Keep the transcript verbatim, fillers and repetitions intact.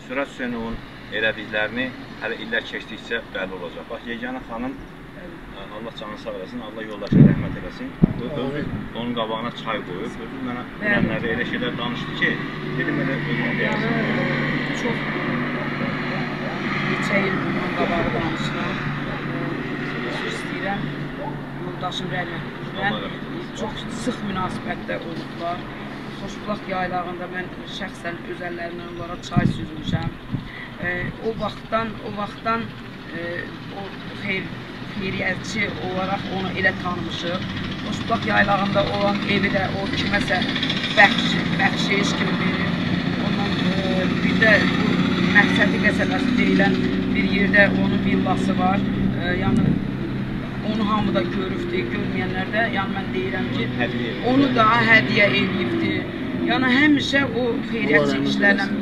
Sürət Hüseynovun elədiklərini hələ illər keçdikcə bəlli olacaq. Bax, Yeganə xanım, Allah canını sağ eləsin, Allah yoldaşına rəhmət eləsin. Özü onun qabağına çay qoyub, özü mənə mənədə elə şeylər danışdı ki, dedim elə özünə deyəsin. Çox neçə il bunun qabağı danışıram. Üzr istəyirəm, yoldaşım rəhmət. Çox sıx münasibətdə olublar. Xoşbulaq yaylağında mən şəxsən öz əllərimlə onlara çay süzmüşəm. O vaxtdan, o vaxtdan o xeyriyyətçi olaraq onu elə tanımışıq. Xoşbulaq yaylağında olan evi də o kiməsə bəxşiş kimi verir. Ondan bir də bu Məqsədi qəsəbəsi deyilən bir yerdə onun villası var. Yəni onu hamı da görübdür, görməyənlər də, yəni mən deyirəm ki, onu da hədiyyə edibdir. Yəni həmişə o xeyriyyətçi işlərlə